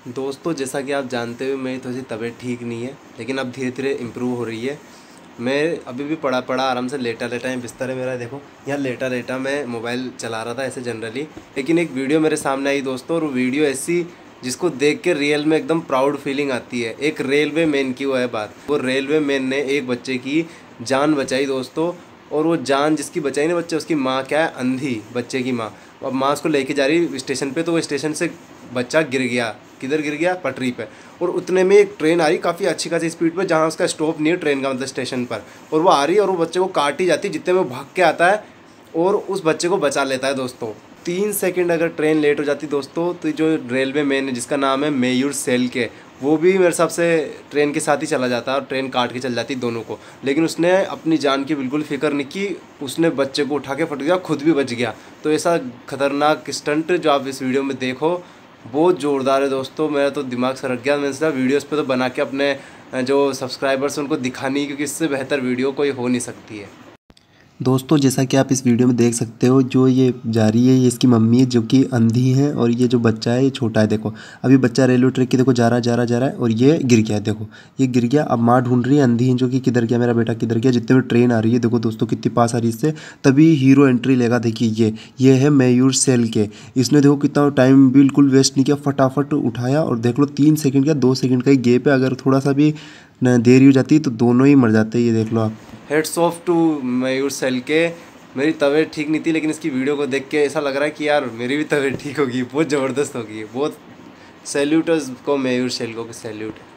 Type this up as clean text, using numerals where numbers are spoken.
दोस्तों जैसा कि आप जानते हो मेरी थोड़ी सी तबीयत ठीक नहीं है, लेकिन अब धीरे धीरे इम्प्रूव हो रही है। मैं अभी भी पड़ा पड़ा आराम से लेटा लेटा है, बिस्तर है मेरा, देखो यहाँ लेटा लेटा मैं मोबाइल चला रहा था ऐसे जनरली। लेकिन एक वीडियो मेरे सामने आई दोस्तों, और वो वीडियो ऐसी जिसको देख के रियल में एकदम प्राउड फीलिंग आती है। एक रेलवे मैन की वो है बात, वो रेलवे मैन ने एक बच्चे की जान बचाई दोस्तों। और वो जान जिसकी बचाई ना बच्चे, उसकी माँ क्या है, अंधी, बच्चे की माँ। अब माँ उसको लेके जा रही स्टेशन पे, तो वो स्टेशन से बच्चा गिर गया। किधर गिर गया? पटरी पे। और उतने में एक ट्रेन आ रही काफ़ी अच्छी खासी स्पीड पे, जहाँ उसका स्टॉप नहीं है ट्रेन का, मतलब स्टेशन पर। और वो आ रही है और वो बच्चे को काट ही जाती है। जितने में भाग के आता है और उस बच्चे को बचा लेता है दोस्तों। 3 सेकंड अगर ट्रेन लेट हो जाती दोस्तों, तो जो रेलवे मैन है जिसका नाम है मेयूर सेलके, वो भी मेरे हिसाब से ट्रेन के साथ ही चला जाता और ट्रेन काट के चल जाती दोनों को। लेकिन उसने अपनी जान की बिल्कुल फिक्र नहीं की, उसने बच्चे को उठा के फट गया, खुद भी बच गया। तो ऐसा खतरनाक स्टंट जो आप इस वीडियो में देखो बहुत ज़ोरदार है दोस्तों। मेरा तो दिमाग सरक गया। मैंने सोचा वीडियोस पे तो बना के अपने जो सब्सक्राइबर्स हैं उनको दिखानी, क्योंकि इससे बेहतर वीडियो कोई हो नहीं सकती है। दोस्तों जैसा कि आप इस वीडियो में देख सकते हो, जो ये जा रही है ये इसकी मम्मी है जो कि अंधी है, और ये जो बच्चा है ये छोटा है। देखो अभी बच्चा रेलवे ट्रैक की देखो जा रहा है और ये गिर गया है। देखो ये गिर गया। अब माँ ढूंढ रही है अंधी है जो कि किधर गया मेरा बेटा, किधर गया। जितने में ट्रेन आ रही है देखो दोस्तों कितनी पास आ रही है इससे, तभी हीरो एंट्री लेगा। देखिए ये है मयूर सेल के। इसने देखो कितना टाइम बिल्कुल वेस्ट नहीं किया, फटाफट उठाया। और देख लो 3 सेकंड का 2 सेकंड का ही गेप है। अगर थोड़ा सा भी देरी हो जाती तो दोनों ही मर जाते। ये देख लो आप। Heads off to Mayur cell के। मेरी तबीयत ठीक नहीं थी, लेकिन इसकी वीडियो को देख के ऐसा लग रहा है कि यार मेरी भी तबीयत ठीक होगी, बहुत ज़बरदस्त होगी। बहुत सैल्यूट है उसको, मयूर सेल को सैल्यूट।